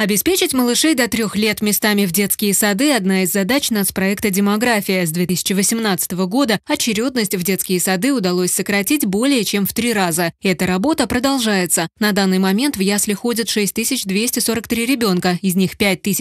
Обеспечить малышей до 3 лет местами в детские сады – одна из задач нацпроекта «Демография». С 2018 года очередность в детские сады удалось сократить более чем в 3 раза. Эта работа продолжается. На данный момент в ясли ходят 6243 ребенка, из них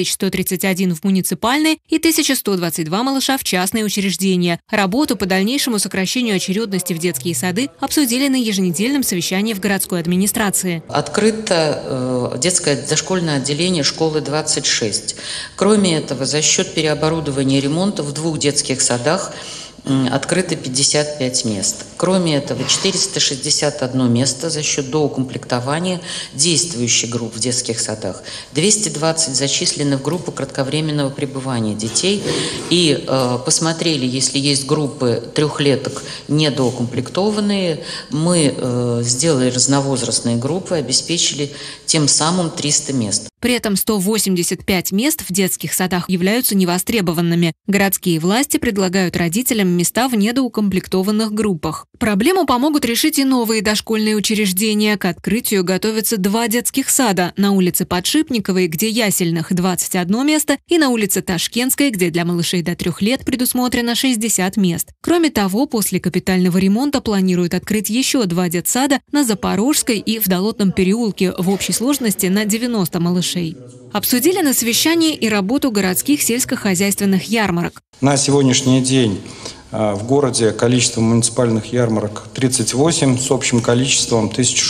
5131 в муниципальные и 1122 малыша в частные учреждения. Работу по дальнейшему сокращению очередности в детские сады обсудили на еженедельном совещании в городской администрации. Открыто детское дошкольное отделение школы 26. Кроме этого, за счет переоборудования и ремонта в 2 детских садах открыто 55 мест. Кроме этого, 461 место за счет доукомплектования действующих групп в детских садах. 220 зачислены в группу кратковременного пребывания детей. И посмотрели, если есть группы 3-леток недоукомплектованные, мы сделали разновозрастные группы, обеспечили тем самым 300 мест. При этом 185 мест в детских садах являются невостребованными. Городские власти предлагают родителям места в недоукомплектованных группах. Проблему помогут решить и новые дошкольные учреждения. К открытию готовятся 2 детских сада. На улице Подшипниковой, где ясельных 21 место, и на улице Ташкентской, где для малышей до 3 лет предусмотрено 60 мест. Кроме того, после капитального ремонта планируют открыть еще 2 детсада на Запорожской и в Долотном переулке в общей сложности на 90 малышей. Обсудили на совещании и работу городских сельскохозяйственных ярмарок. На сегодняшний день в городе количество муниципальных ярмарок 38 с общим количеством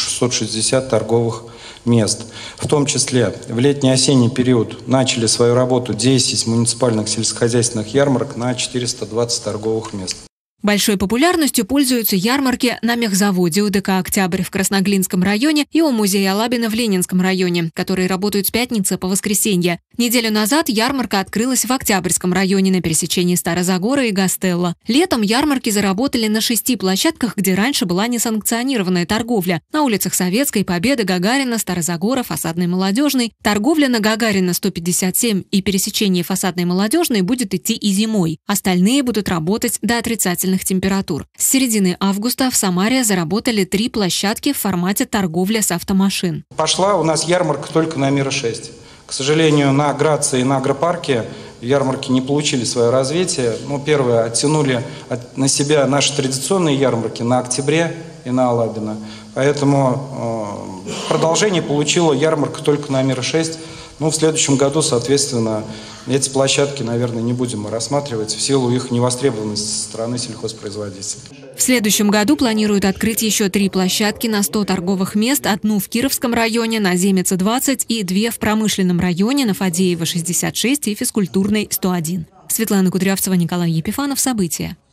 1660 торговых мест. В том числе в летний-осенний период начали свою работу 10 муниципальных сельскохозяйственных ярмарок на 420 торговых мест. Большой популярностью пользуются ярмарки на мехзаводе УДК «Октябрь» в Красноглинском районе и у музея Алабина в Ленинском районе, которые работают с пятницы по воскресенье. Неделю назад ярмарка открылась в Октябрьском районе на пересечении Старозагора и Гастелло. Летом ярмарки заработали на 6 площадках, где раньше была несанкционированная торговля. На улицах Советской, Победы, Гагарина, Старозагора, Фасадной, Молодежной. Торговля на Гагарина 157 и пересечение Фасадной, Молодежной будет идти и зимой. Остальные будут работать до отрицательных температур. С середины августа в Самаре заработали 3 площадки в формате торговли с автомашин. Пошла у нас ярмарка только на Мира-6. К сожалению, на Грации и на Агропарке ярмарки не получили свое развитие. Первое, оттянули на себя наши традиционные ярмарки на Октябре и на Алабино. Поэтому продолжение получила ярмарка только на Мира-6. В следующем году, соответственно, эти площадки, наверное, не будем рассматривать в силу их невостребованности со стороны сельхозпроизводителей. В следующем году планируют открыть еще 3 площадки на 100 торговых мест, 1 в Кировском районе, на Земице 20 и 2 в промышленном районе, на Фадеева 66 и физкультурной 101. Светлана Кудрявцева, Николай Епифанов. События.